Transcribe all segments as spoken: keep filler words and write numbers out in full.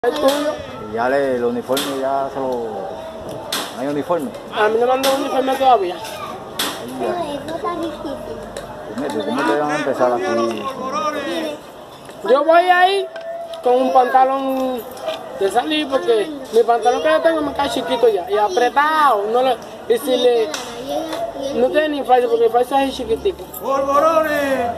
¿El tuyo? Y ya le, el uniforme ya se lo... ¿No hay uniforme? A mí no me mandó uniforme todavía. Ahí ya. ¿Cómo, ¿Cómo te van a empezar aquí? Yo voy ahí con un pantalón de salir porque mi pantalón que yo tengo me cae chiquito ya y apretado. No le, y si le, no tiene ni falso porque el falso es chiquitico. ¡Polvorones!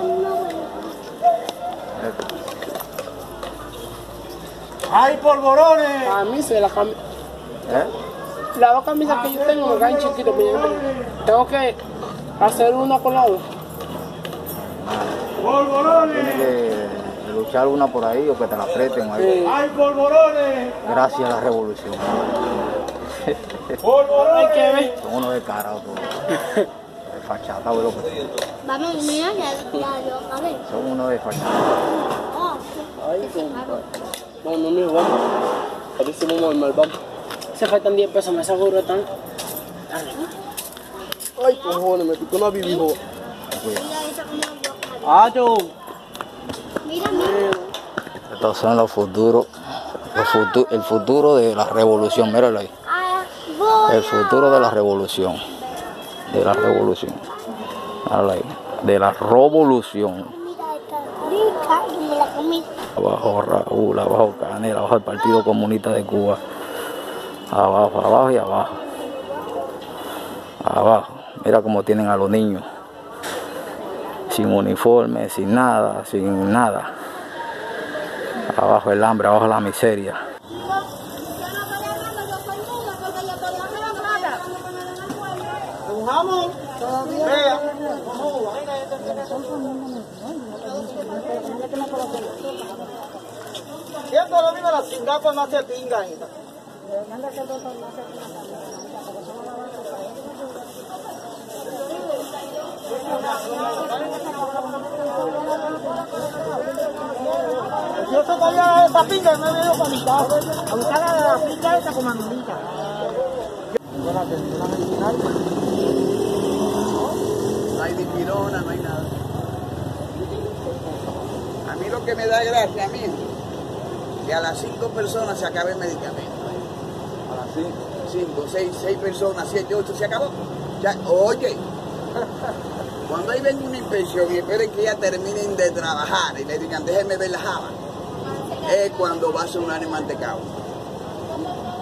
¡Hay polvorones! A mí se la cambia. ¿Eh? Las dos camisas que yo tengo me caen chiquitos. Tengo que hacer una con la otra. ¡Polvorones! Tienes que luchar una por ahí o que te la aprieten ahí. Sí. ¡Hay polvorones! Gracias a la revolución. ¡Polvorones! Hay que ver. Son unos descarados todos. De fachata, bro. Vamos, mira, ya, ya, yo, a ver. Son unos de fachata. Oh, Ay, no, no me vamos. Parecemos normal, vamos. Se faltan diez pesos, me aseguro tanto. Ay, cojones, me picó una bibijo. mira esa como yo. Ah, yo. Mira, mira. Estos son los futuros. Los futu el futuro de la revolución. Míralo ahí. Ah, voy. El futuro de la revolución. De la revolución. Míralo ahí. De la revolución. Mira esta rica y me la comí. Abajo Raúl, abajo Canel, abajo el Partido Comunista de Cuba. Abajo, abajo y abajo. Abajo. Mira cómo tienen a los niños. Sin uniforme, sin nada, sin nada. Abajo el hambre, abajo la miseria. ¿Un jamón? Vea. Siempre lo mismo, la cingada pues no se pinga. Yo se podía esa pinga y me dio para mi casa. A buscar la pinga esa con manolita. No hay dipirona, no hay nada. A mí lo que me da gracia, a mí, que a las cinco personas se acabe el medicamento. A las cinco. Cinco, seis, seis personas, siete, ocho, se acabó. Ya, oye, cuando ahí venga una inspección y esperen que ya terminen de trabajar y le digan, déjenme ver la java, es cuando va a sonar el mantecado.